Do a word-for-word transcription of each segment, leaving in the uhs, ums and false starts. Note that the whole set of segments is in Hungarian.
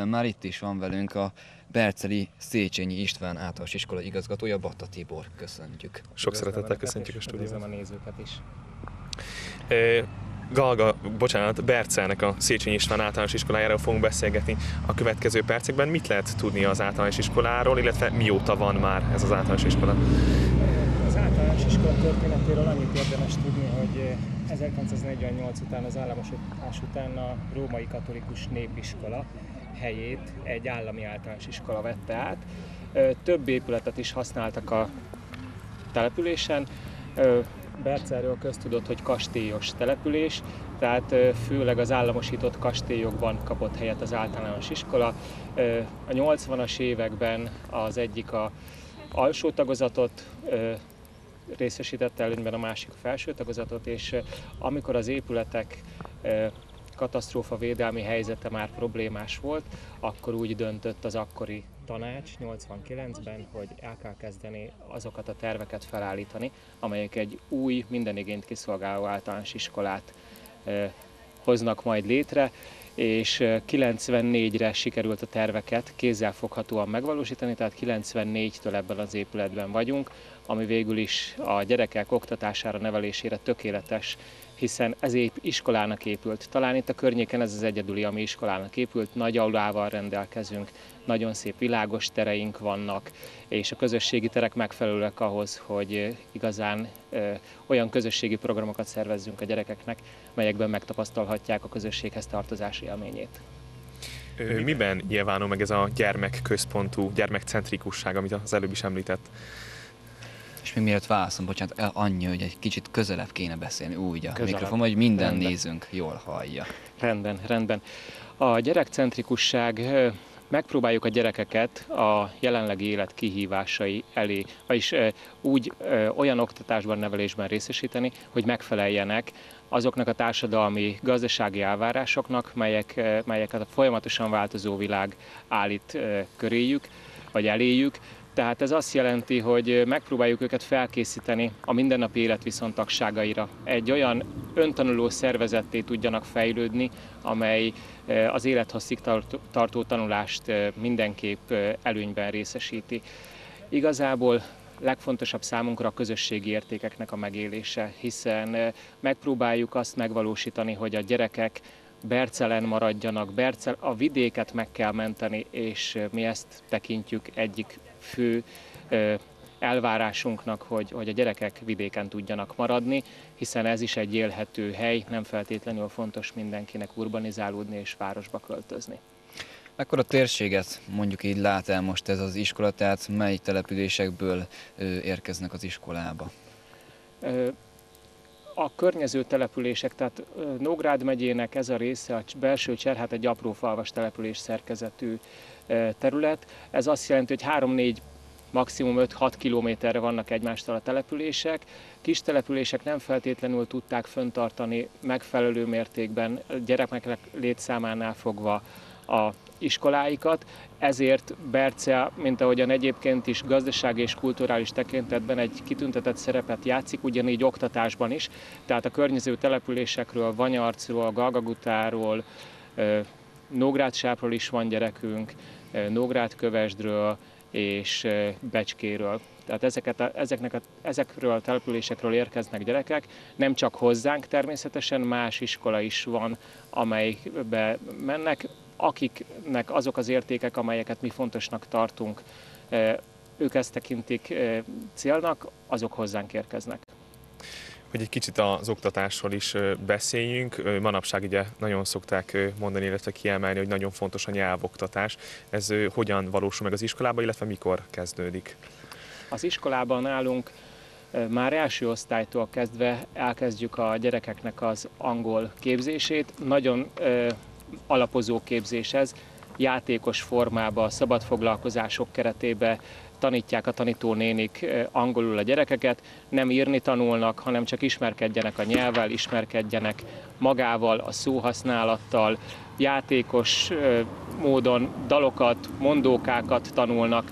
közben már itt is van velünk a Berceli Széchenyi István általános iskola igazgatója, Batta Tibor. Köszöntjük. Sok szeretettel köszöntjük a stúdióban. a nézőket is. E, Galga, bocsánat, Bercelnek a Széchenyi István általános iskolájáról fogunk beszélgetni a következő percekben. Mit lehet tudni az általános iskoláról, illetve mióta van már ez az általános iskola? Az általános iskola történetéről annyit érdemes tudni, hogy ezerkilencszáznegyvennyolc után, az államosítás után a római katolikus népiskola helyét egy állami általános iskola vette át. Több épületet is használtak a településen. Bercelről köztudott, hogy kastélyos település, tehát főleg az államosított kastélyokban kapott helyet az általános iskola. A nyolcvanas években az egyik a alsó tagozatot részesítette előnyben, a másik a felső tagozatot, és amikor az épületek katasztrófavédelmi helyzete már problémás volt, akkor úgy döntött az akkori tanács nyolcvankilencben, hogy el kell kezdeni azokat a terveket felállítani, amelyek egy új, minden igényt kiszolgáló általános iskolát eh, hoznak majd létre, és kilencvennégyre sikerült a terveket kézzelfoghatóan megvalósítani, tehát kilencvennégytől ebben az épületben vagyunk, ami végül is a gyerekek oktatására, nevelésére tökéletes, hiszen ez épp iskolának épült. Talán itt a környéken ez az egyedüli, ami iskolának épült, nagy aulával rendelkezünk, nagyon szép világos tereink vannak, és a közösségi terek megfelelőek ahhoz, hogy igazán ö, olyan közösségi programokat szervezzünk a gyerekeknek, melyekben megtapasztalhatják a közösséghez tartozási élményét. Miben nyilvánul meg ez a gyermekközpontú, gyermekcentrikusság, amit az előbb is említett? És még miért válaszom, bocsánat, annyi, hogy egy kicsit közelebb kéne beszélni úgy a Közelebb. mikrofon, hogy minden Rendben. nézőnk jól hallja. Rendben, rendben. A gyerekcentrikusság, megpróbáljuk a gyerekeket a jelenlegi élet kihívásai elé, vagyis úgy olyan oktatásban, nevelésben részesíteni, hogy megfeleljenek azoknak a társadalmi, gazdasági elvárásoknak, melyek, melyeket a folyamatosan változó világ állít köréjük, vagy eléjük. Tehát ez azt jelenti, hogy megpróbáljuk őket felkészíteni a mindennapi élet viszontagságaira. Egy olyan öntanuló szervezetté tudjanak fejlődni, amely az élethosszig tartó tanulást mindenképp előnyben részesíti. Igazából legfontosabb számunkra a közösségi értékeknek a megélése, hiszen megpróbáljuk azt megvalósítani, hogy a gyerekek Bercelen maradjanak, Bercel, a vidéket meg kell menteni, és mi ezt tekintjük egyik fő elvárásunknak, hogy, hogy a gyerekek vidéken tudjanak maradni, hiszen ez is egy élhető hely, nem feltétlenül fontos mindenkinek urbanizálódni és városba költözni. Mekkora térséget mondjuk így lát el most ez az iskola, tehát mely településekből érkeznek az iskolába? A környező települések, tehát Nógrád megyének ez a része, a belső Cser, hát egy aprófalvas település szerkezetű terület. Ez azt jelenti, hogy három-négy, maximum öt-hat kilométerre vannak egymástól a települések. Kis települések nem feltétlenül tudták fenntartani megfelelő mértékben gyerekek létszámánál fogva a iskoláikat, ezért Bercel, mint ahogyan egyébként is gazdasági és kulturális tekintetben egy kitüntetett szerepet játszik, ugyanígy oktatásban is, tehát a környező településekről, Vanyarcról, Galgagutáról, Nógrádsápról is van gyerekünk, Nógrádkövesdről és Becskéről. Tehát ezeket a, ezeknek a, ezekről a településekről érkeznek gyerekek, nem csak hozzánk természetesen, más iskola is van, amelybe mennek, akiknek azok az értékek, amelyeket mi fontosnak tartunk, ők ezt tekintik célnak, azok hozzánk érkeznek. Hogy egy kicsit az oktatásról is beszéljünk. Manapság ugye nagyon szokták mondani, illetve kiemelni, hogy nagyon fontos a nyelvoktatás. Ez hogyan valósul meg az iskolában, illetve mikor kezdődik? Az iskolában nálunk már első osztálytól kezdve elkezdjük a gyerekeknek az angol képzését. Nagyon alapozó képzés ez, játékos formában, szabadfoglalkozások keretében tanítják a tanítónénik angolul a gyerekeket, nem írni tanulnak, hanem csak ismerkedjenek a nyelvvel, ismerkedjenek magával, a szóhasználattal, játékos módon dalokat, mondókákat tanulnak,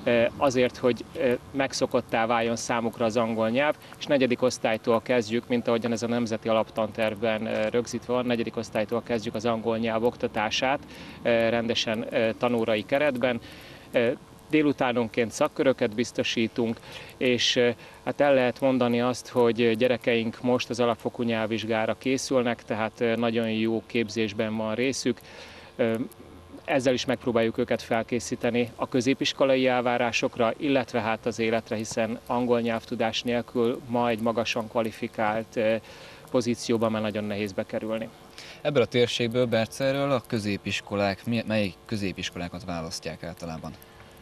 azért, hogy megszokottá váljon számukra az angol nyelv, és negyedik osztálytól kezdjük, mint ahogyan ez a nemzeti alaptantervben rögzítve van, negyedik osztálytól kezdjük az angol nyelv oktatását rendesen tanórai keretben. Délutánonként szakköröket biztosítunk, és hát el lehet mondani azt, hogy gyerekeink most az alapfokú nyelvvizsgára készülnek, tehát nagyon jó képzésben van részük. Ezzel is megpróbáljuk őket felkészíteni a középiskolai elvárásokra, illetve hát az életre, hiszen angol nyelvtudás nélkül ma egy magasan kvalifikált pozícióban már nagyon nehéz bekerülni. Ebből a térségből, Bercelről a középiskolák, melyik középiskolákat választják általában?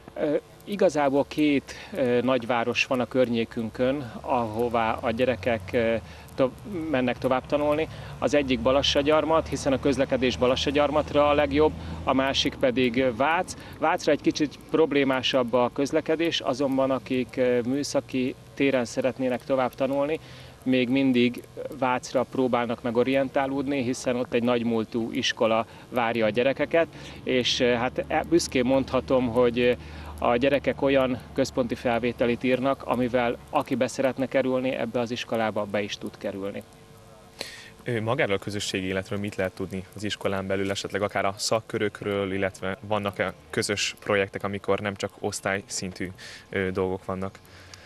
Igazából két nagyváros van a környékünkön, ahová a gyerekek to- mennek tovább tanulni. Az egyik Balassagyarmat, hiszen a közlekedés Balassagyarmatra a legjobb, a másik pedig Vác. Vácra egy kicsit problémásabb a közlekedés, azonban akik műszaki téren szeretnének tovább tanulni, még mindig Vácra próbálnak meg orientálódni, hiszen ott egy nagymúltú iskola várja a gyerekeket, és hát büszkén mondhatom, hogy a gyerekek olyan központi felvételit írnak, amivel aki be szeretne kerülni, ebbe az iskolába be is tud kerülni. Magáról a közösségi életről mit lehet tudni az iskolán belül, esetleg akár a szakkörökről, illetve vannak-e közös projektek, amikor nem csak osztályszintű dolgok vannak?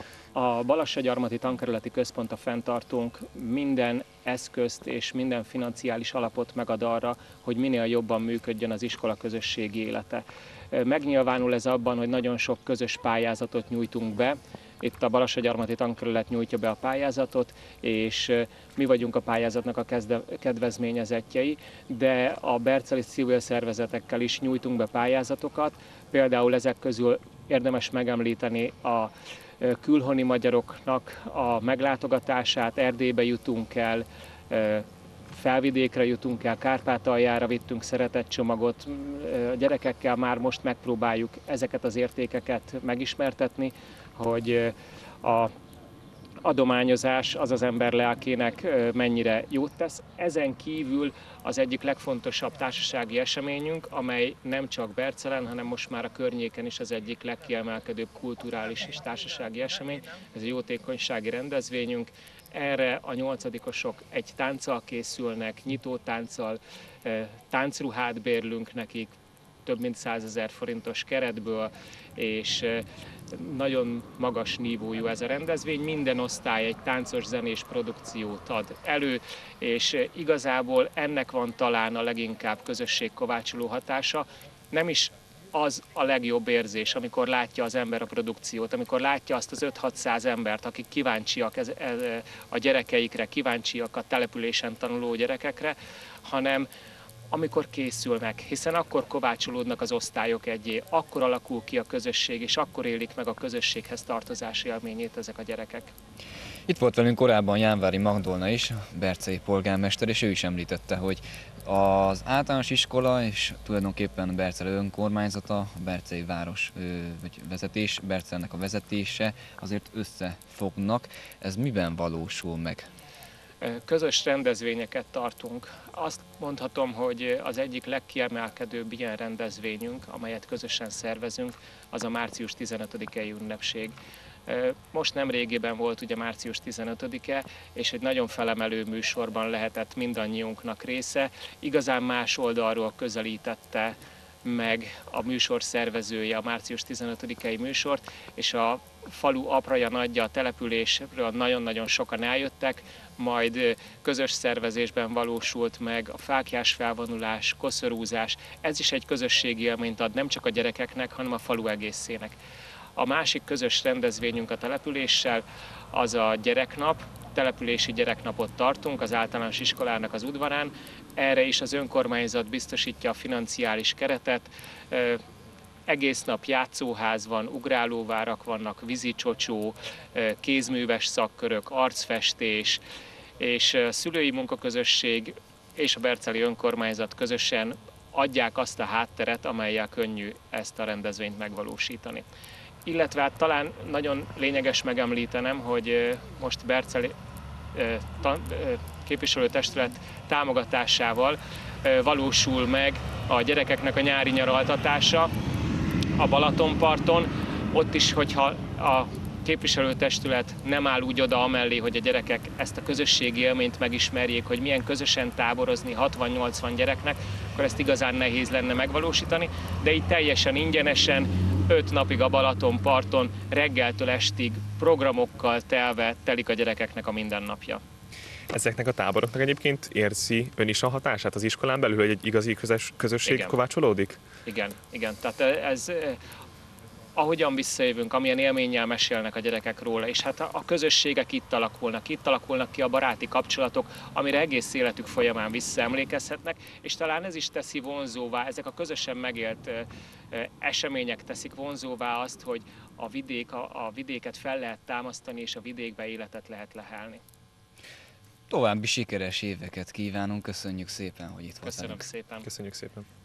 A Balassagyarmati Tankerületi Központtal fenntartunk minden eszközt és minden financiális alapot megad arra, hogy minél jobban működjön az iskola közösségi élete. Megnyilvánul ez abban, hogy nagyon sok közös pályázatot nyújtunk be. Itt a Balassagyarmati Tankerület nyújtja be a pályázatot, és mi vagyunk a pályázatnak a kedvezményezettjei, de a berceli civil szervezetekkel is nyújtunk be pályázatokat. Például ezek közül érdemes megemlíteni a külhoni magyaroknak a meglátogatását, Erdélybe jutunk el, Felvidékre jutunk el, Kárpátaljára vittünk szeretetcsomagot. A gyerekekkel már most megpróbáljuk ezeket az értékeket megismertetni, hogy a adományozás az az ember lelkének mennyire jót tesz. Ezen kívül az egyik legfontosabb társasági eseményünk, amely nem csak Bercelen, hanem most már a környéken is az egyik legkiemelkedőbb kulturális és társasági esemény. Ez a jótékonysági rendezvényünk. Erre a nyolcadikosok egy tánccal készülnek, nyitótánccal, táncruhát bérlünk nekik, több mint százezer forintos keretből, és nagyon magas nívójú ez a rendezvény. Minden osztály egy táncos zenés produkciót ad elő, és igazából ennek van talán a leginkább közösségkovácsoló hatása. Nem is az a legjobb érzés, amikor látja az ember a produkciót, amikor látja azt az öt-hatszáz embert, akik kíváncsiak ez, ez, a gyerekeikre, kíváncsiak a településen tanuló gyerekekre, hanem amikor készülnek, hiszen akkor kovácsolódnak az osztályok egyé, akkor alakul ki a közösség, és akkor élik meg a közösséghez tartozási élményét ezek a gyerekek. Itt volt velünk korábban Jánvári Magdolna is, bercei polgármester, és ő is említette, hogy az általános iskola és tulajdonképpen Bercel önkormányzata, a bercei város vagy vezetés, Bercelnek a vezetése azért összefognak. Ez miben valósul meg? Közös rendezvényeket tartunk. Azt mondhatom, hogy az egyik legkiemelkedőbb ilyen rendezvényünk, amelyet közösen szervezünk, az a március tizenötödikei ünnepség. Most nem régiben volt ugye március tizenötödike, és egy nagyon felemelő műsorban lehetett mindannyiunknak része. Igazán más oldalról közelítette meg a műsor szervezője a március tizenötödikei műsort, és a falu apraja nagyja, a településről nagyon-nagyon sokan eljöttek, majd közös szervezésben valósult meg a fáklyás felvonulás, koszorúzás. Ez is egy közösségi élményt ad nem csak a gyerekeknek, hanem a falu egészének. A másik közös rendezvényünk a településsel az a gyereknap. Települési gyereknapot tartunk az általános iskolának az udvarán. Erre is az önkormányzat biztosítja a financiális keretet. Egész nap játszóház van, ugrálóvárak vannak, vízicsocsó, kézműves szakkörök, arcfestés, és a szülői munkaközösség és a berceli önkormányzat közösen adják azt a hátteret, amellyel könnyű ezt a rendezvényt megvalósítani. Illetve hát talán nagyon lényeges megemlítenem, hogy most berceli képviselőtestület támogatásával valósul meg a gyerekeknek a nyári nyaraltatása a Balatonparton. Ott is, hogyha a képviselőtestület nem áll úgy oda amellé, hogy a gyerekek ezt a közösségi élményt megismerjék, hogy milyen közösen táborozni hatvan-nyolcvan gyereknek, akkor ezt igazán nehéz lenne megvalósítani, de így teljesen ingyenesen, öt napig a Balatonparton, reggeltől estig programokkal telve telik a gyerekeknek a mindennapja. Ezeknek a táboroknak egyébként érzi ön is a hatását az iskolán belül, hogy egy igazi közös, közösség Igen. kovácsolódik? Igen, igen. Tehát ez, ahogyan visszajövünk, amilyen élménnyel mesélnek a gyerekek róla, és hát a közösségek itt alakulnak, itt alakulnak ki a baráti kapcsolatok, amire egész életük folyamán visszaemlékezhetnek, és talán ez is teszi vonzóvá, ezek a közösen megélt események teszik vonzóvá azt, hogy a, vidék, a, a vidéket fel lehet támasztani, és a vidékbe életet lehet lehelni. További sikeres éveket kívánunk, köszönjük szépen, hogy itt volt Köszönöm velünk. szépen. Köszönjük szépen!